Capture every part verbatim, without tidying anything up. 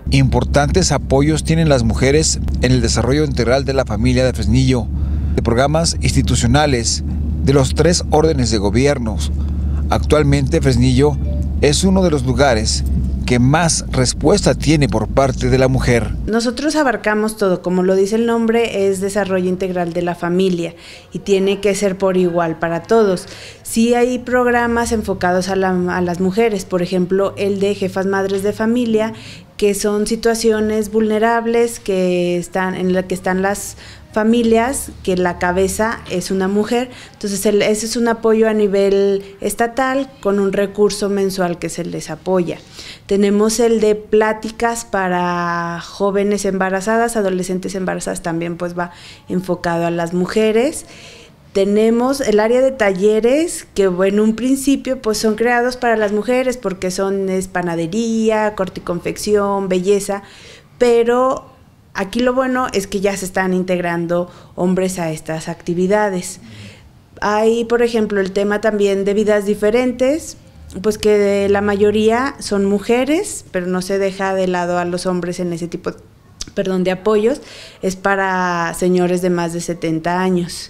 Importantes apoyos tienen las mujeres en el desarrollo integral de la familia de Fresnillo, de programas institucionales de los tres órdenes de gobiernos. Actualmente Fresnillo es uno de los lugares que más respuesta tiene por parte de la mujer. Nosotros abarcamos todo, como lo dice el nombre, es desarrollo integral de la familia y tiene que ser por igual para todos. Sí hay programas enfocados a, la, a las mujeres, por ejemplo el de jefas madres de familia, que son situaciones vulnerables que están, en la que están las familias, que la cabeza es una mujer. Entonces el, ese es un apoyo a nivel estatal con un recurso mensual que se les apoya. Tenemos el de pláticas para jóvenes embarazadas, adolescentes embarazadas, también pues va enfocado a las mujeres. Tenemos el área de talleres que en un principio pues son creados para las mujeres porque son es panadería, corte y confección, belleza, pero aquí lo bueno es que ya se están integrando hombres a estas actividades. Hay, por ejemplo, el tema también de vidas diferentes, pues que la mayoría son mujeres, pero no se deja de lado a los hombres en ese tipo, perdón, de apoyos. Es para señores de más de setenta años.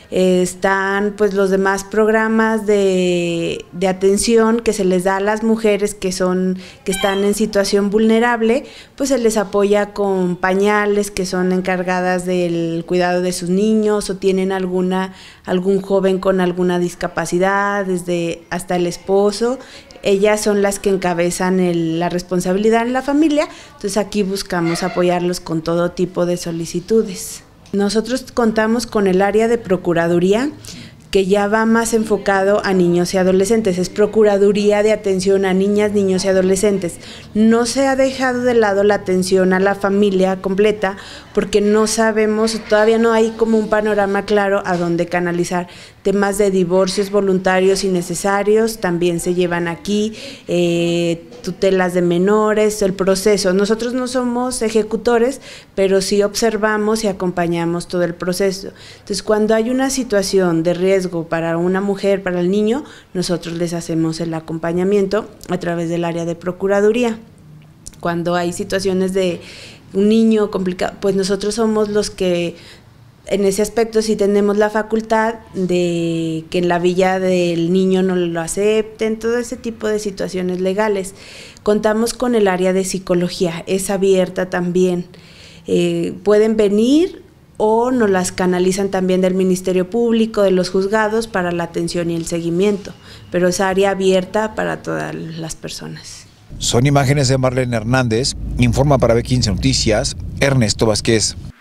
Están pues los demás programas de, de atención que se les da a las mujeres que son que están en situación vulnerable, pues se les apoya con pañales, que son encargadas del cuidado de sus niños o tienen alguna algún joven con alguna discapacidad, desde hasta el esposo. Ellas son las que encabezan el, la responsabilidad en la familia, entonces aquí buscamos apoyarlos con todo tipo de solicitudes. Nosotros contamos con el área de procuraduría, que ya va más enfocado a niños y adolescentes, es Procuraduría de Atención a Niñas, Niños y Adolescentes. No se ha dejado de lado la atención a la familia completa porque no sabemos, todavía no hay como un panorama claro a dónde canalizar. Temas de divorcios voluntarios y necesarios también se llevan aquí, eh, tutelas de menores, el proceso. Nosotros no somos ejecutores, pero sí observamos y acompañamos todo el proceso. Entonces, cuando hay una situación de riesgo para una mujer, para el niño, nosotros les hacemos el acompañamiento a través del área de procuraduría. Cuando hay situaciones de un niño complicado, pues nosotros somos los que en ese aspecto sí tenemos la facultad de que en la villa del niño no lo acepten, todo ese tipo de situaciones legales. Contamos con el área de psicología, es abierta también. Eh, pueden venir o nos las canalizan también del Ministerio Público, de los juzgados, para la atención y el seguimiento, pero es área abierta para todas las personas. Son imágenes de Marlene Hernández, informa para B quince Noticias, Ernesto Vázquez.